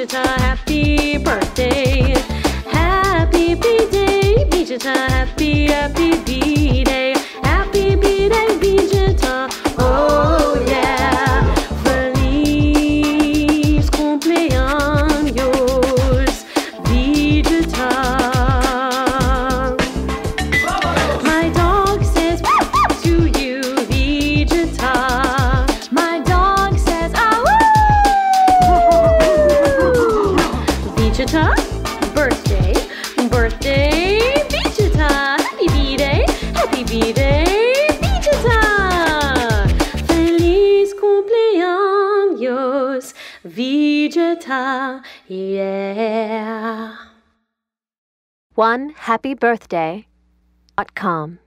Vegeta, happy birthday. Happy B-Day, Vegeta, happy B-Day. Happy B-Day, Vegeta, oh yeah. Feliz cumpleaños, Vegeta. My dog says to you, Vegeta. My dog says, Vegeta, birthday, Vegeta, happy B-Day, Vegeta. Feliz cumpleaños, Vegeta, yeah. OneHappyBirthday.com